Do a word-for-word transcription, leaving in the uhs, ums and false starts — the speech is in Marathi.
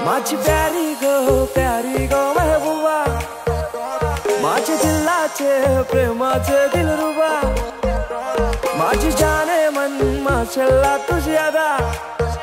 माझी प्यारी गो प्यारी गो महबूबा, माझे दिलाचे प्रेमाचे दिलरुबा, माझी जाने मन माशल्ला तुझी अदा,